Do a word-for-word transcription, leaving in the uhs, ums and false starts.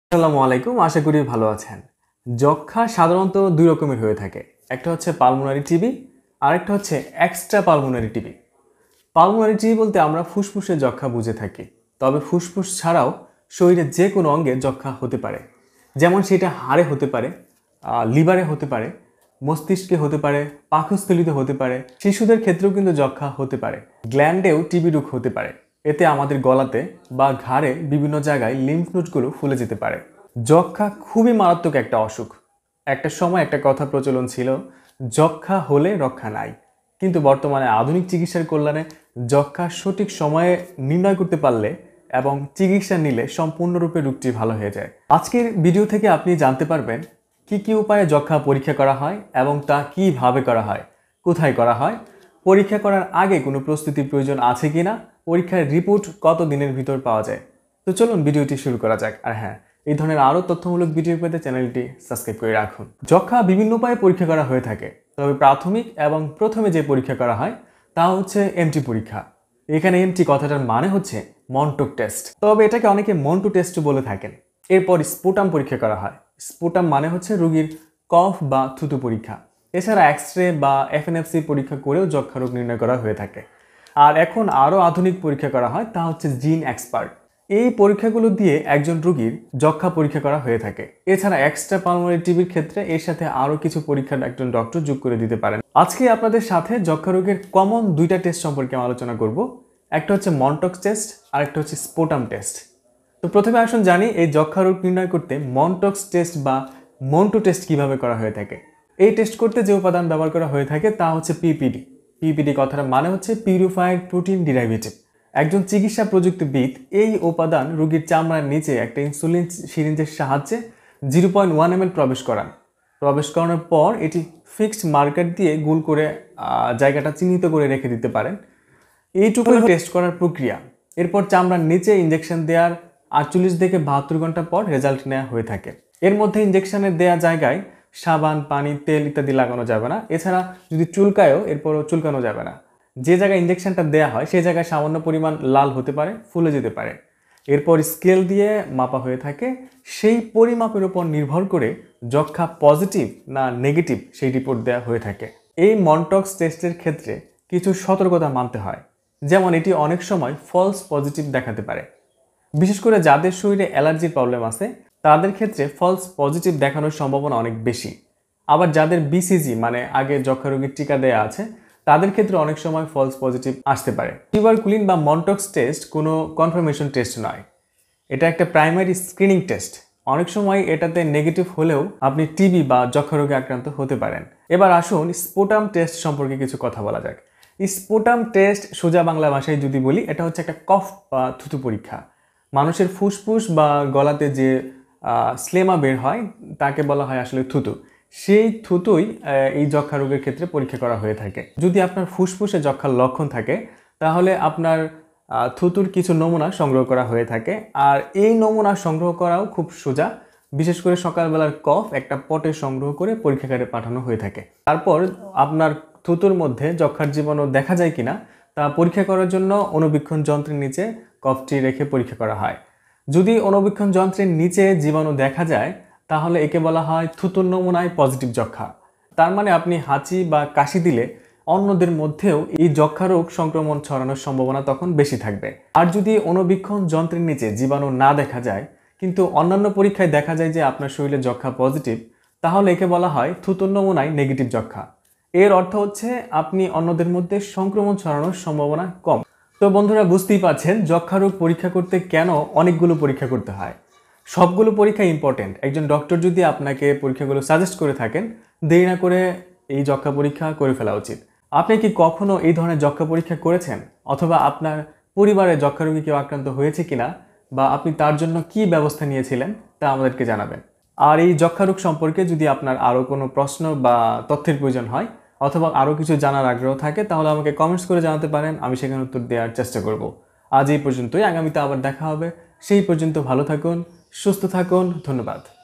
আসসালামু আলাইকুম, আশা করি ভালো আছেন। যক্ষা সাধারণত দুই রকমের হয়ে থাকে। একটা হচ্ছে পালমোনারি টিবি, আরেকটা হচ্ছে extra pulmonary TB. Pulmonary TB বলতে আমরা ফুসফুসে যক্ষা বুঝে থাকি, তবে ফুসফুস ছাড়াও শরীরের যে কোনো অঙ্গে যক্ষা হতে পারে। যেমন সেটা হাড়ে হতে পারে, লিভারে হতে পারে, মস্তিষ্কে হতে পারে, পাকস্থলীতে হতে পারে। শিশুদের ক্ষেত্রেও কিন্তু যক্ষা হতে পারে। গ্ল্যান্ডেও টিবি রোগ হতে পারে। এতে আমাদের গলাতে বা ঘাড়ে বিভিন্ন জায়গায় লিম্ফ নোডগুলো ফুলে যেতে পারে। যক্ষা খুবই মারাত্মক একটা অসুখ। একটা সময় একটা কথা প্রচলন ছিল, যক্ষা হলে রক্ষা নাই। কিন্তু বর্তমানে আধুনিক চিকিৎসার কল্যাণে যক্ষা সঠিক সময়ে নির্ণয় করতে পারলে এবং চিকিৎসা নিলে সম্পূর্ণরূপে রোগটি ভালো হয়ে যায়। আজকের ভিডিও থেকে আপনি জানতে পারবেন কি কি উপায়ে যক্ষা পরীক্ষা করা হয় এবং তা কিভাবে করা হয়, কোথায় করা হয়, পরীক্ষা করার আগে কোনো প্রস্তুতির প্রয়োজন আছে কিনা, পরীক্ষার রিপোর্ট কত দিনের ভিতর পাওয়া যায়। তো চলুন ভিডিওটি শুরু করা যাক। আর হ্যাঁ, এই ধরনের আরও তথ্যমূলক ভিডিও পেতে চ্যানেলটি সাবস্ক্রাইব করে রাখুন। যক্ষা বিভিন্ন উপায়ে পরীক্ষা করা হয়ে থাকে, তবে প্রাথমিক এবং প্রথমে যে পরীক্ষা করা হয় তা হচ্ছে এমটি পরীক্ষা। এখানে এমটি কথাটার মানে হচ্ছে মনটক টেস্ট, তবে এটাকে অনেকে মন্টু টেস্ট বলে থাকেন। এরপর স্পুটাম পরীক্ষা করা হয়। স্পুটাম মানে হচ্ছে রোগীর কফ বা থুতু পরীক্ষা। এছাড়া এক্স রে বা এফএনএস পরীক্ষা করেও যক্ষা রোগ নির্ণয় করা হয়ে থাকে। আর এখন আরও আধুনিক পরীক্ষা করা হয়, তা হচ্ছে জিন এক্সপার্ট। এই পরীক্ষাগুলো দিয়ে একজন রোগীর যক্ষা পরীক্ষা করা হয়ে থাকে। এছাড়া এক্সট্রা পালমোনারি টিবির ক্ষেত্রে এর সাথে আরও কিছু পরীক্ষার একজন ডক্টর যোগ করে দিতে পারেন। আজকে আপনাদের সাথে যক্ষা রোগের কমন দুইটা টেস্ট সম্পর্কে আলোচনা করব। একটা হচ্ছে মনটক টেস্ট আর একটা হচ্ছে স্পুটাম টেস্ট। তো প্রথমে আসুন জানি এই যক্ষা রোগ নির্ণয় করতে মনটক টেস্ট বা মন্টু টেস্ট কিভাবে করা হয়ে থাকে। এই টেস্ট করতে যে উপাদান ব্যবহার করা হয়ে থাকে তা হচ্ছে পিপিডি। পিপিডি কথাটা মানে হচ্ছে পিউরিফাইড প্রোটিন ডিরাইভেটিভ। একজন চিকিৎসা প্রযুক্তিবিদ এই উপাদান রোগীর চামড়ার নিচে একটা ইনসুলিন সিরিঞ্জের সাহায্যে zero point one M L প্রবেশ করান। প্রবেশ করানোর পর এটি ফিক্সড মার্কার দিয়ে গোল করে জায়গাটা চিহ্নিত করে রেখে দিতে পারেন। এইটুকু টেস্ট করার প্রক্রিয়া। এরপর চামড়ার নিচে ইঞ্জেকশন দেওয়ার আটচল্লিশ থেকে বাহাত্তর ঘন্টা পর রেজাল্ট নেওয়া হয়ে থাকে। এর মধ্যে ইঞ্জেকশনের দেওয়া জায়গায় সাবান, পানি, তেল ইত্যাদি লাগানো যাবে না। এছাড়া যদি চুলকায়ও এরপরও চুলকানো যাবে না। যে জায়গায় ইঞ্জেকশনটা দেওয়া হয় সেই জায়গায় সামান্য পরিমাণ লাল হতে পারে, ফুলে যেতে পারে। এরপর স্কেল দিয়ে মাপা হয়ে থাকে। সেই পরিমাপের উপর নির্ভর করে যক্ষা পজিটিভ না নেগেটিভ সেই রিপোর্ট দেওয়া হয়ে থাকে। এই মনটক্স টেস্টের ক্ষেত্রে কিছু সতর্কতা মানতে হয়, যেমন এটি অনেক সময় ফলস পজিটিভ দেখাতে পারে। বিশেষ করে যাদের শরীরে অ্যালার্জির প্রবলেম আছে তাদের ক্ষেত্রে ফলস পজিটিভ দেখানোর সম্ভাবনা অনেক বেশি। আবার যাদের বিসিজি মানে আগে যক্ষা রোগীর টিকা দেওয়া আছে তাদের ক্ষেত্রে অনেক সময় ফলস পজিটিভ আসতে পারে। টিউবারকুলিন বা মনটক্স টেস্ট কোনো কনফার্মেশন টেস্ট নয়, এটা একটা প্রাইমারি স্ক্রিনিং টেস্ট। অনেক সময় এটাতে নেগেটিভ হলেও আপনি টিবি বা যক্ষা রোগে আক্রান্ত হতে পারেন। এবার আসুন স্পুটাম টেস্ট সম্পর্কে কিছু কথা বলা যাক। স্পুটাম টেস্ট সোজা বাংলা ভাষায় যদি বলি, এটা হচ্ছে একটা কফ বা থুতু পরীক্ষা। মানুষের ফুসফুস বা গলাতে যে স্লেমা বের হয় তাকে বলা হয় আসলে থুতু। সেই থুতুই এই যক্ষা রোগের ক্ষেত্রে পরীক্ষা করা হয়ে থাকে। যদি আপনার ফুসফুসে যক্ষার লক্ষণ থাকে তাহলে আপনার থুতুর কিছু নমুনা সংগ্রহ করা হয়ে থাকে। আর এই নমুনা সংগ্রহ করাও খুব সোজা। বিশেষ করে সকালবেলার কফ একটা পটে সংগ্রহ করে পরীক্ষাগারে পাঠানো হয়ে থাকে। তারপর আপনার থুতুর মধ্যে যক্ষার জীবাণু দেখা যায় কিনা তা পরীক্ষা করার জন্য অণুবীক্ষণ যন্ত্রের নিচে কফটি রেখে পরীক্ষা করা হয়। যদি অণুবীক্ষণ যন্ত্রের নিচে জীবাণু দেখা যায় তাহলে একে বলা হয় থুতুর নমুনায় পজিটিভ যক্ষা। তার মানে আপনি হাঁচি বা কাশি দিলে অন্যদের মধ্যেও এই যক্ষা রোগ সংক্রমণ ছড়ানোর সম্ভাবনা তখন বেশি থাকবে। আর যদি অণুবীক্ষণ যন্ত্রের নিচে জীবাণু না দেখা যায় কিন্তু অন্যান্য পরীক্ষায় দেখা যায় যে আপনার শরীরে যক্ষা পজিটিভ, তাহলে একে বলা হয় থুতুর নমুনায় নেগেটিভ যক্ষা। এর অর্থ হচ্ছে আপনি অন্যদের মধ্যে সংক্রমণ ছড়ানোর সম্ভাবনা কম। তো বন্ধুরা, বুঝতেই পারছেন যক্ষা রোগ পরীক্ষা করতে কেন অনেকগুলো পরীক্ষা করতে হয়। সবগুলো পরীক্ষা ইম্পর্টেন্ট। একজন ডক্টর যদি আপনাকে পরীক্ষাগুলো সাজেস্ট করে থাকেন, দেরি না করে এই যক্ষা পরীক্ষা করে ফেলা উচিত। আপনি কি কখনো এই ধরনের যক্ষা পরীক্ষা করেছেন, অথবা আপনার পরিবারে যক্ষা রোগী কেউ আক্রান্ত হয়েছে কিনা, বা আপনি তার জন্য কি ব্যবস্থা নিয়েছিলেন তা আমাদেরকে জানাবেন। আর এই যক্ষা রোগ সম্পর্কে যদি আপনার আরও কোনো প্রশ্ন বা তথ্যের প্রয়োজন হয় অথবা আরও কিছু জানার আগ্রহ থাকে তাহলে আমাকে কমেন্টস করে জানাতে পারেন, আমি সেখানে উত্তর দেওয়ার চেষ্টা করব। আজ এই পর্যন্তই, আগামীতে আবার দেখা হবে। সেই পর্যন্ত ভালো থাকুন, সুস্থ থাকুন, ধন্যবাদ।